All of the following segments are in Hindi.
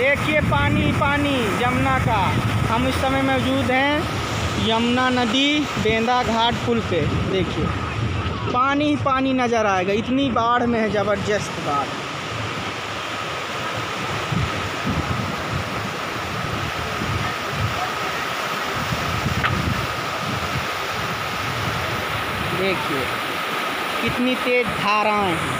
देखिए पानी पानी यमुना का। हम इस समय मौजूद हैं यमुना नदी बेंदा घाट पुल पे। देखिए पानी ही पानी नज़र आएगा, इतनी बाढ़ में है, ज़बरदस्त बाढ़। देखिए कितनी तेज धाराएं हैं।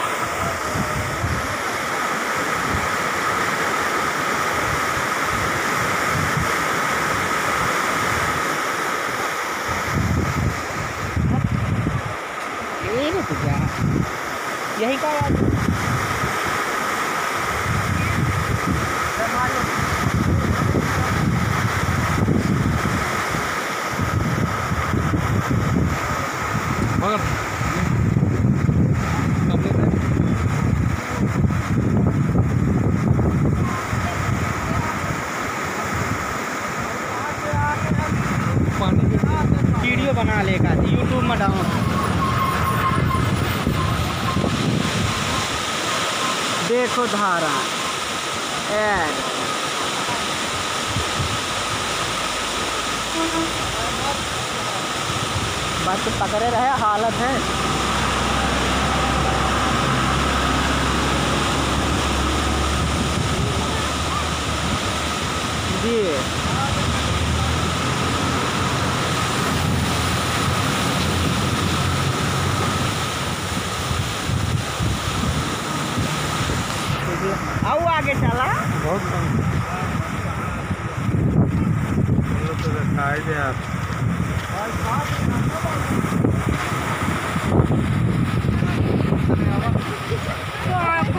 यही का वीडियो बना लेगा, यूट्यूब में डाउन। देखो धारा ऐड बस पकड़े रहे, हालत है। जी आओ आगे चला बहुत तो दिखाई दे आप।